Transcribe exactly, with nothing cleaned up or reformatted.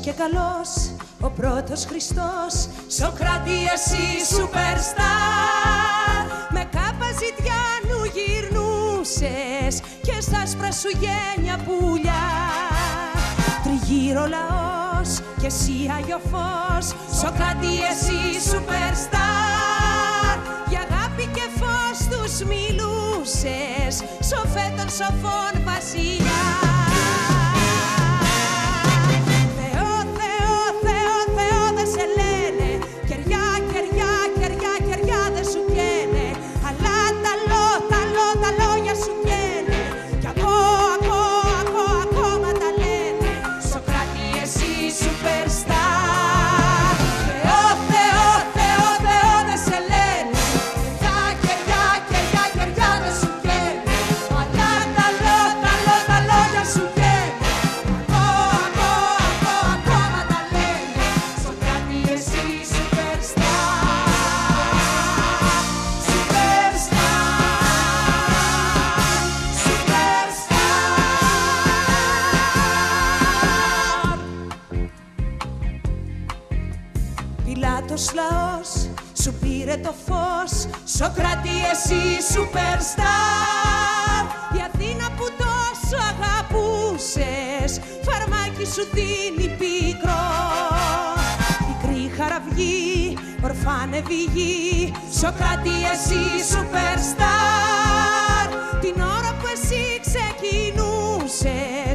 και καλός, ο πρώτος Χριστός. Σοκράτη εσύ superstar. Με κάπα Ζητιάνου γυρνούσες και στα άσπρα σου γένια πουλιά. Τριγύρω λαός και εσύ Άγιο Φως. Σοκράτη εσύ superstar. Για αγάπη και φως τους μιλούσες, σοφέ των σοφών βασιλιά. Θεό, Θεό, Θεό, Θεό δεν σε λένε, κεριά, κεριά, κεριά, κεριά δεν σου καίνε, αλλά τα λό, τα λό, τα λόγια σου καίνε, κι ακό, ακό, ακό, ακόμα τα λένε. Σοκράτη εσύ superstar. Θεό, Θεό, Θεό, Θεό δεν σε λένε, κεριά, κεριά, κεριά, κεριά δεν σου καίνε, αλλά τα λό, τα λό, τα λόγια σου καίνε, ακό, ακό, ακό, ακόμα τα λένε. Σοκράτη εσύ superstar. Πιλάτος λαός σου πήρε το φως. Σοκράτη εσύ superstar. Η Αθήνα που τόσο αγαπούσες, φαρμάκι σου δίνει πικρό. Πικρή χαραυγή, ορφάνευη γη. Σοκράτη εσύ superstar. Την ώρα που εσύ ξεκινούσες